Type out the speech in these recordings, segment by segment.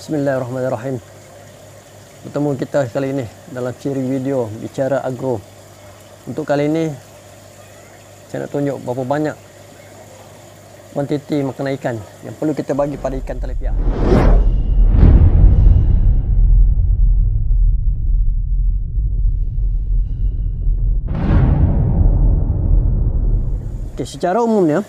Bismillahirrahmanirrahim. Bertemu kita kali ini dalam siri video Bicara Agro. Untuk kali ini saya nak tunjuk berapa banyak kuantiti makanan ikan yang perlu kita bagi pada ikan tilapia. Okay, secara umumnya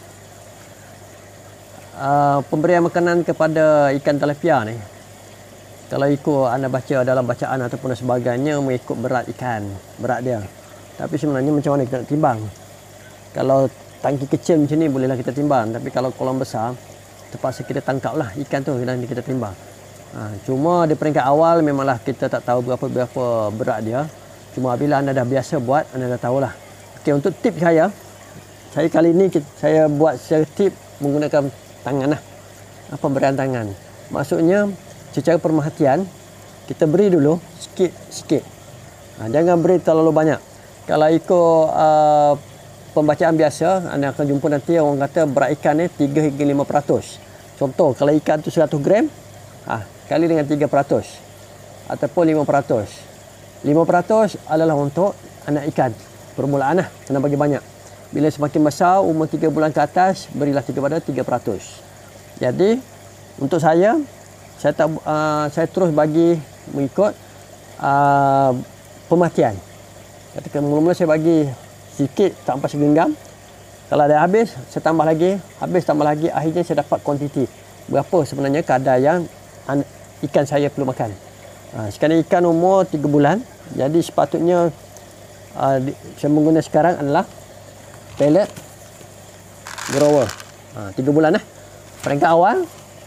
pemberian makanan kepada ikan tilapia ni, kalau ikut anda baca dalam bacaan ataupun sebagainya, mengikut berat ikan, berat dia. Tapi sebenarnya macam mana kita nak timbang? Kalau tangki kecil macam ni bolehlah kita timbang, tapi kalau kolam besar terpaksa kita tangkap lah ikan tu dan kita timbang. Cuma di peringkat awal memanglah kita tak tahu berapa berat dia. Cuma bila anda dah biasa buat, anda dah tahulah. Okey, untuk tip saya kali ini saya buat secara tip menggunakan tangan lah. Pemberian tangan. Maksudnya secara perhatian kita beri dulu sikit-sikit. Jangan beri terlalu banyak. Kalau ikut pembacaan biasa, anda akan jumpa nanti orang kata berat ikan ni 3 hingga 5%. Contoh, kalau ikan tu 100 gram, kali dengan 3% ataupun 5%. 5% adalah untuk anak ikan. Permulaan lah, kena bagi banyak. Bila semakin besar, umur 3 bulan ke atas, berilah kepada 3%. Jadi, untuk saya terus bagi mengikut pemakaian. Ketika mula-mula saya bagi sikit tak sampai segenggam. Kalau dah habis, saya tambah lagi. Habis tambah lagi, akhirnya saya dapat kuantiti. Berapa sebenarnya kadar yang ikan saya perlu makan. Sekarang ikan umur 3 bulan. Jadi sepatutnya saya menggunakan sekarang adalah pellet grower. 3 bulan lah. Peringkat awal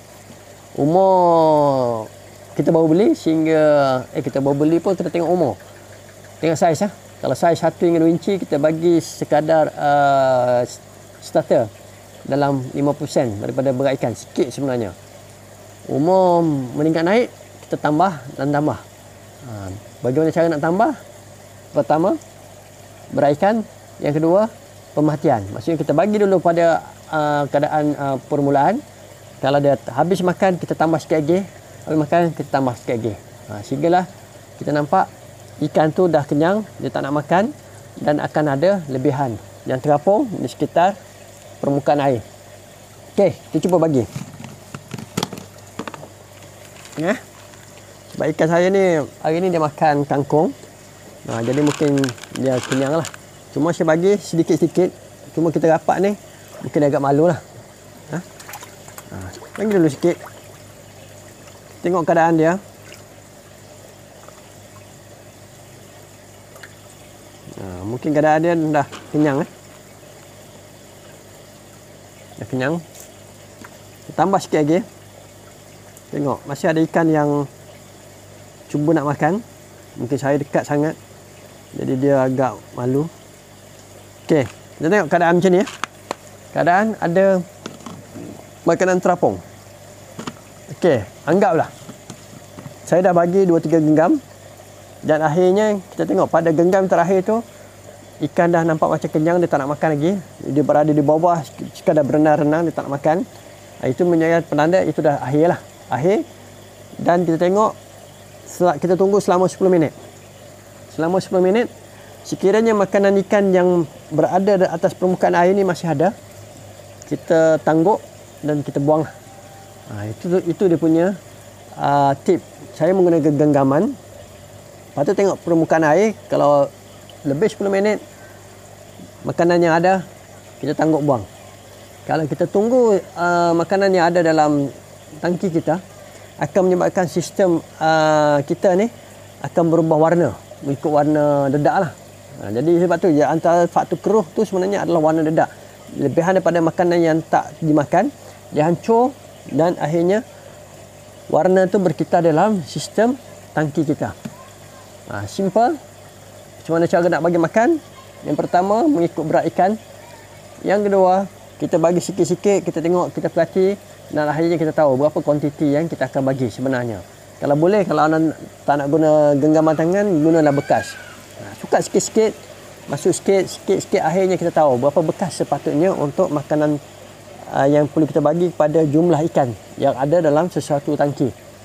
umur kita baru beli sehingga kita baru beli pun kita tengok umur. Tengok saiz lah. Kalau saiz 1 hingga 2 inci kita bagi sekadar starter dalam 50% daripada berat ikan, sikit sebenarnya. Umur meningkat naik, kita tambah dan tambah. Bagaimana cara nak tambah? Pertama, berat ikan. Yang kedua, pemerhatian. Maksudnya kita bagi dulu pada keadaan permulaan. Kalau dia habis makan, kita tambah sikit lagi. Habis makan, kita tambah sikit lagi. Sehinggalah kita nampak ikan tu dah kenyang, dia tak nak makan dan akan ada lebihan yang terapung di sekitar permukaan air. Okey, kita cuba bagi. Sebab ikan saya ni hari ni dia makan kangkung. Jadi mungkin dia kenyang lah. Cuma saya bagi sedikit-sedikit. Cuma kita rapat ni mungkin dia agak malu lah. Bagi dulu sikit. Tengok keadaan dia. Mungkin keadaan dia dah kenyang. Dah kenyang. Tambah sikit lagi. Tengok, masih ada ikan yang cuba nak makan. Mungkin saya dekat sangat. Jadi dia agak malu. Okey, kita tengok keadaan macam ni. Keadaan ada makanan terapung. Okey, anggaplah saya dah bagi 2-3 genggam dan akhirnya kita tengok pada genggam terakhir tu ikan dah nampak macam kenyang, dia tak nak makan lagi. Dia berada di bawah sekadar berenang-renang, dia tak nak makan. Itu menjadi penanda itu dah akhir lah. Akhir. Dan kita tengok kita tunggu selama 10 minit. Selama 10 minit sekiranya makanan ikan yang berada di atas permukaan air ni masih ada, kita tangguk dan kita buang. Itu dia punya tip. Saya menggunakan genggaman. Lepas tu tengok permukaan air. Kalau lebih 10 minit makanan yang ada, kita tangguk buang. Kalau kita tunggu makanan yang ada dalam tangki kita, akan menyebabkan sistem kita ni akan berubah warna, mengikut warna dedak lah. Jadi sebab tu antara faktor keruh tu sebenarnya adalah warna dedak. Lebihan daripada makanan yang tak dimakan, dia hancur dan akhirnya warna tu berkitar dalam sistem tangki kita. Simple. Macam mana cara nak bagi makan? Yang pertama, mengikut berat ikan. Yang kedua, kita bagi sikit-sikit, kita tengok, kita perhati dan akhirnya kita tahu berapa kuantiti yang kita akan bagi sebenarnya. Kalau boleh, kalau anda tak nak guna genggaman tangan, gunalah bekas. Sukat sikit-sikit, masuk sikit-sikit, akhirnya kita tahu berapa bekas sepatutnya untuk makanan yang perlu kita bagi kepada jumlah ikan yang ada dalam sesuatu tangki.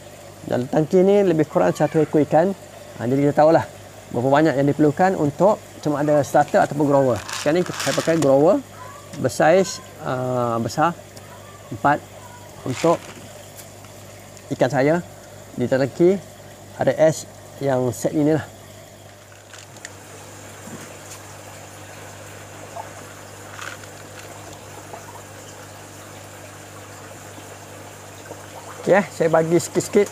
Dalam tangki ni lebih kurang 1 ekor ikan. Jadi kita tahulah berapa banyak yang diperlukan untuk sama ada starter ataupun grower. Sekarang ni saya pakai grower bersaiz besar 4 untuk ikan saya di tangki RS yang set ini lah. Okay, saya bagi sikit-sikit.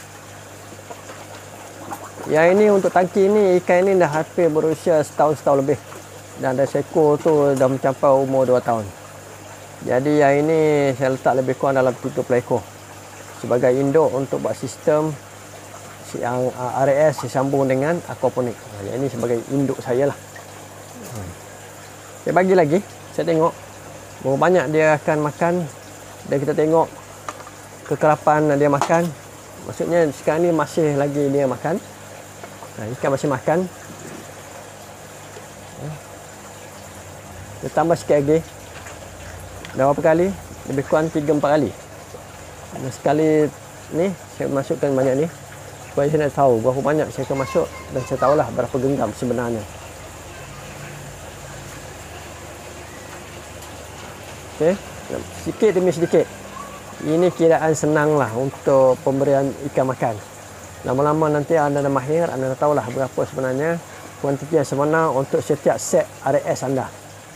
Yang ini untuk tangki ini, ikan ini dah hampir berusia setahun lebih. Dan ada seekor tu dah mencapai umur 2 tahun. Jadi yang ini saya letak lebih kurang dalam 70 ekor. Sebagai induk untuk buat sistem yang RS disambung dengan aquaponik. Yang ini sebagai induk saya lah. Saya bagi lagi, saya tengok berapa banyak dia akan makan. Dan kita tengok kekerapan dia makan. Maksudnya sekarang ni masih lagi dia makan. Ikan masih makan. Kita tambah sikit lagi. Dah berapa kali? Lebih kurang 3-4 kali. Sekali ni saya masukkan banyak ni supaya saya nak tahu berapa banyak saya akan masuk dan saya tahulah berapa genggam sebenarnya. Okey, sikit demi sedikit. Ini kiraan senang lah untuk pemberian ikan makan. Lama-lama nanti anda dah mahir, anda dah tahulah berapa sebenarnya kuantiti yang sebenar untuk setiap set RS anda.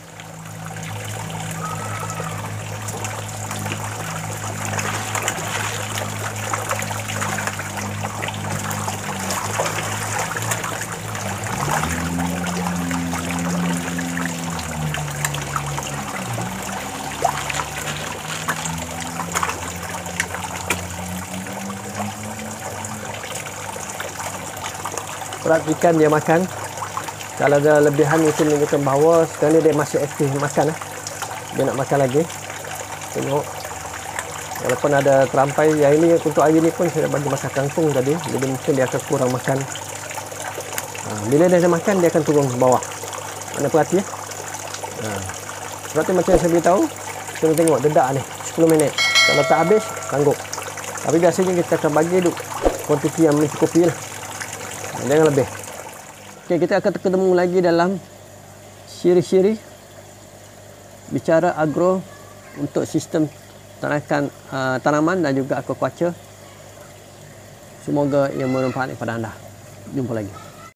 Berat ikan dia makan. Kalau ada lebihan mungkin menunjukkan bahawa sekarang ni dia masih aktif makan. Dia nak makan lagi. Tengok. Walaupun ada terampai. Yang ini untuk hari ni pun saya bagi makan kangkung tadi. Jadi mungkin dia akan kurang makan. Bila dia dah makan dia akan turun ke bawah. Anda perhati ya. Sebab tu macam saya beritahu. Kita tengok dedak ni 10 minit. Kalau tak habis sanggup. Tapi biasanya kita akan bagi kuantiti yang mencukupi lah. Jangan lebih. Okey, kita akan ketemu lagi dalam siri-siri bicara agro untuk sistem tanaman dan juga aquaculture. Semoga ia bermanfaat kepada anda. Jumpa lagi.